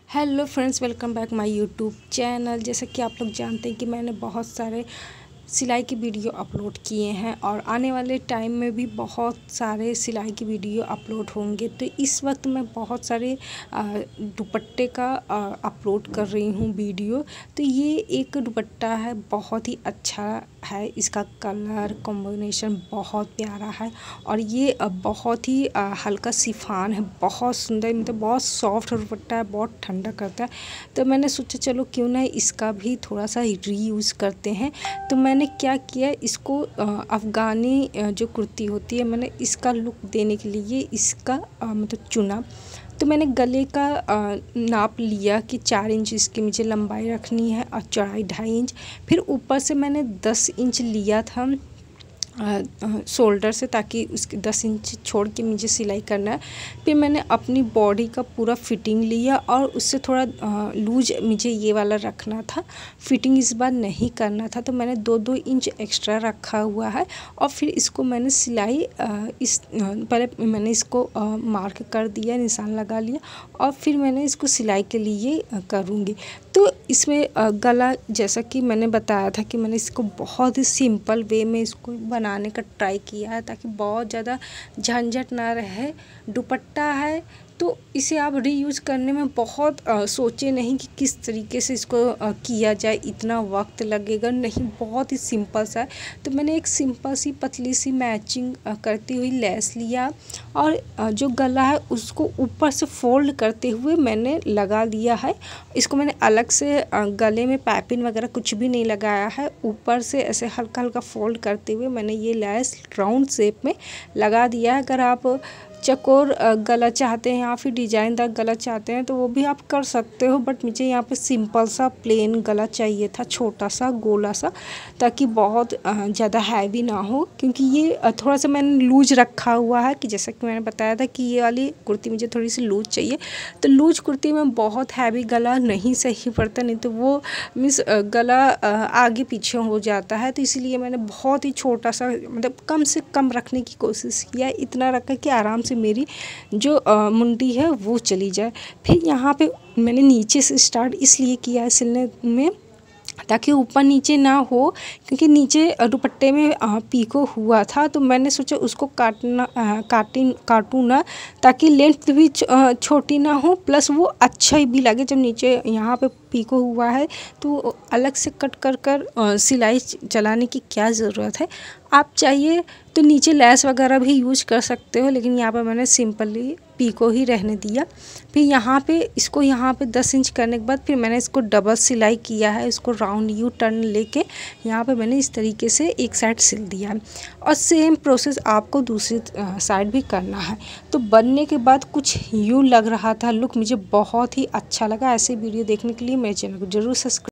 Hello friends, welcome back my YouTube channel. जैसे कि आप लोग जानते हैं कि मैंने बहुत सारे सिलाई की वीडियो अपलोड किए हैं और आने वाले टाइम में भी बहुत सारे सिलाई की वीडियो अपलोड होंगे। तो इस वक्त मैं बहुत सारे दुपट्टे का अपलोड कर रही हूँ वीडियो। तो ये एक दुपट्टा है, बहुत ही अच्छा है, इसका कलर कॉम्बिनेशन बहुत प्यारा है और ये बहुत ही हल्का शिफॉन है, बहुत सुंदर, मतलब बहुत सॉफ्ट दुपट्टा है, बहुत ठंडा करता है। तो मैंने सोचा चलो क्यों ना इसका भी थोड़ा सा रीयूज़ करते हैं। तो मैंने क्या किया, इसको अफ़गानी जो कुर्ती होती है, मैंने इसका लुक देने के लिए इसका मतलब चुना। तो मैंने गले का नाप लिया कि 4 इंच इसकी मुझे लंबाई रखनी है और चौड़ाई 2.5 इंच। फिर ऊपर से मैंने 10 इंच लिया था शोल्डर से, ताकि उसके 10 इंच छोड़ के मुझे सिलाई करना है। फिर मैंने अपनी बॉडी का पूरा फिटिंग लिया और उससे थोड़ा लूज मुझे ये वाला रखना था, फिटिंग इस बार नहीं करना था। तो मैंने 2-2 इंच एक्स्ट्रा रखा हुआ है और फिर इसको मैंने सिलाई पहले मैंने इसको मार्क कर दिया, निशान लगा लिया और फिर मैंने इसको सिलाई के लिए करूँगी। तो इसमें गला, जैसा कि मैंने बताया था कि मैंने इसको बहुत ही सिंपल वे में इसको बनाने का ट्राई किया है, ताकि बहुत ज़्यादा झंझट ना रहे। दुपट्टा है तो इसे आप रीयूज़ करने में बहुत सोचे नहीं कि किस तरीके से इसको किया जाए, इतना वक्त लगेगा नहीं, बहुत ही सिंपल सा है। तो मैंने एक सिंपल सी पतली सी मैचिंग करती हुई लेस लिया और जो गला है उसको ऊपर से फोल्ड करते हुए मैंने लगा दिया है। इसको मैंने अलग से गले में पाइपिंग वगैरह कुछ भी नहीं लगाया है, ऊपर से ऐसे हल्का हल्का फोल्ड करते हुए मैंने ये लेस राउंड शेप में लगा दिया है। अगर आप चकोर गला चाहते हैं या फिर डिजाइनदार गला चाहते हैं तो वो भी आप कर सकते हो, बट मुझे यहाँ पे सिंपल सा प्लेन गला चाहिए था, छोटा सा गोला सा, ताकि बहुत ज़्यादा हैवी ना हो। क्योंकि ये थोड़ा सा मैंने लूज रखा हुआ है, कि जैसा कि मैंने बताया था कि ये वाली कुर्ती मुझे थोड़ी सी लूज चाहिए। तो लूज कुर्ती में बहुत हैवी गला नहीं सही पड़ता, नहीं तो वो मीन्स गला आगे पीछे हो जाता है। तो इसलिए मैंने बहुत ही छोटा सा, मतलब कम से कम रखने की कोशिश किया, इतना रखा कि आराम से मेरी जो मुंडी है वो चली जाए। फिर यहाँ पे मैंने नीचे से स्टार्ट इसलिए किया है सिलने में, ताकि ऊपर नीचे ना हो, क्योंकि नीचे दुपट्टे में पीको हुआ था। तो मैंने सोचा उसको काटूँ ना, ताकि लेंथ भी छोटी ना हो, प्लस वो अच्छा भी लगे। जब नीचे यहाँ पे पीको हुआ है तो अलग से कट कर सिलाई चलाने की क्या ज़रूरत है। आप चाहिए तो नीचे लेस वगैरह भी यूज कर सकते हो, लेकिन यहाँ पे मैंने सिंपली पीको ही रहने दिया। फिर यहाँ पे इसको यहाँ पे 10 इंच करने के बाद फिर मैंने इसको डबल सिलाई किया है। इसको राउंड यू टर्न लेके यहाँ पे मैंने इस तरीके से एक साइड सिल दिया है और सेम प्रोसेस आपको दूसरी साइड भी करना है। तो बनने के बाद कुछ यूँ लग रहा था, लुक मुझे बहुत ही अच्छा लगा। ऐसे वीडियो देखने के लिए मेरे चैनल को जरूर सब्सक्राइब